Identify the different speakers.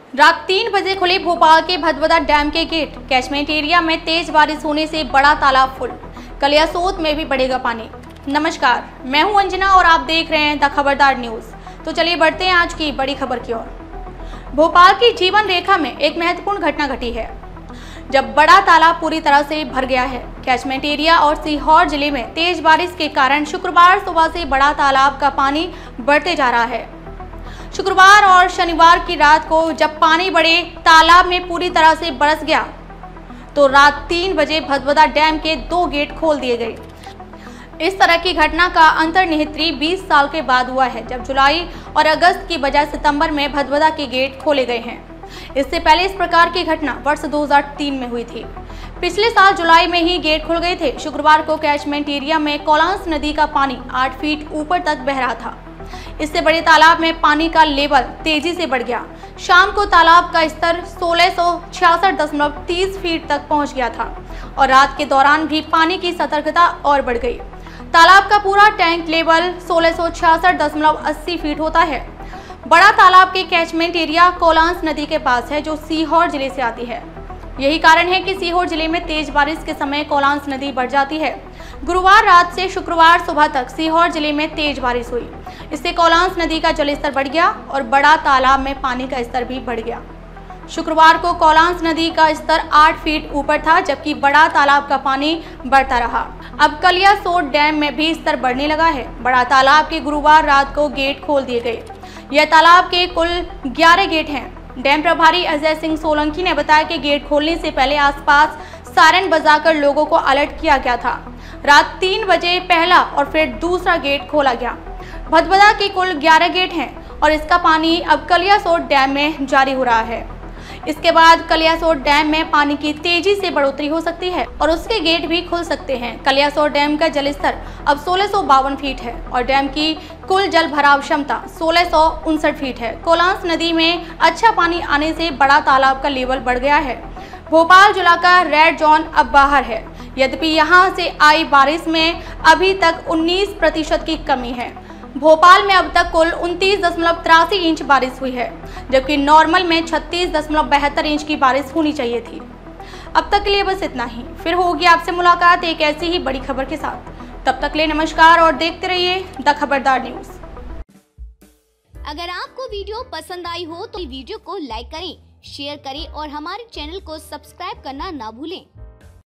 Speaker 1: रात 3 बजे खुले भोपाल के भदभदा डैम के गेट। कैचमेंट एरिया में तेज बारिश होने से बड़ा तालाब फुल। कलियासोत में भी बढ़ेगा पानी। नमस्कार, मैं हूं अंजना और आप देख रहे हैं द खबरदार न्यूज। तो चलिए बढ़ते हैं आज की बड़ी खबर की ओर। भोपाल की जीवन रेखा में एक महत्वपूर्ण घटना घटी है, जब बड़ा तालाब पूरी तरह से भर गया है। कैचमेंट एरिया और सीहोर जिले में तेज बारिश के कारण शुक्रवार सुबह से बड़ा तालाब का पानी बढ़ते जा रहा है। शुक्रवार और शनिवार की रात को जब पानी बड़े तालाब में पूरी तरह से बरस गया, तो रात 3 बजे भदभदा डैम के 2 गेट खोल दिए गए। इस तरह की घटना का अंतर्निहित 20 साल के बाद हुआ है, जब जुलाई और अगस्त की बजाय सितंबर में भदभदा के गेट खोले गए हैं। इससे पहले इस प्रकार की घटना वर्ष 2003 में हुई थी। पिछले साल जुलाई में ही गेट खुल गए थे। शुक्रवार को कैचमेंट एरिया में कोलांस नदी का पानी 8 फीट ऊपर तक बह रहा था। इससे बड़े तालाब में पानी का लेवल तेजी से बढ़ गया। शाम को तालाब का स्तर 1666.30 फीट तक पहुंच गया था और रात के दौरान भी पानी की सतर्कता और बढ़ गई। तालाब का पूरा टैंक लेवल 1666.80 फीट होता है। बड़ा तालाब के कैचमेंट एरिया कोलांस नदी के पास है, जो सीहोर जिले से आती है। यही कारण है कि सीहोर जिले में तेज बारिश के समय कोलांस नदी बढ़ जाती है। गुरुवार रात से शुक्रवार सुबह तक सीहोर जिले में तेज बारिश हुई। इससे कोलांस नदी का जलस्तर बढ़ गया और बड़ा तालाब में पानी का स्तर भी बढ़ गया। शुक्रवार को कोलांस नदी का स्तर 8 फीट ऊपर था, जबकि बड़ा तालाब का पानी बढ़ता रहा। अब कलियासोत डैम में भी स्तर बढ़ने लगा है। बड़ा तालाब के गुरुवार रात को गेट खोल दिए गए। यह तालाब के कुल 11 गेट हैं। डैम प्रभारी अजय सिंह सोलंकी ने बताया कि गेट खोलने से पहले आसपास सायरन बजाकर लोगों को अलर्ट किया गया था। रात 3 बजे पहला और फिर दूसरा गेट खोला गया। भदभदा के कुल 11 गेट हैं और इसका पानी अब कलियासोत डैम में जारी हो रहा है। इसके बाद कलियासोत डैम में पानी की तेजी से बढ़ोतरी हो सकती है और उसके गेट भी खुल सकते हैं। कलियासोत डैम का जलस्तर अब 1652 फीट है और डैम की कुल जल भराव क्षमता 1659 फीट है। कोलांस नदी में अच्छा पानी आने से बड़ा तालाब का लेवल बढ़ गया है। भोपाल जिला का रेड जोन अब बाहर है। यद्यपि यहां से आई बारिश में अभी तक 19% की कमी है। भोपाल में अब तक कुल 29.83 इंच बारिश हुई है, जबकि नॉर्मल में 36.72 इंच की बारिश होनी चाहिए थी। अब तक के लिए बस इतना ही। फिर होगी आपसे मुलाकात एक ऐसी ही बड़ी खबर के साथ। तब तक के लिए नमस्कार और देखते रहिए द खबरदार न्यूज।
Speaker 2: अगर आपको वीडियो पसंद आई हो तो वीडियो को लाइक करें, शेयर करें और हमारे चैनल को सब्सक्राइब करना ना भूलें।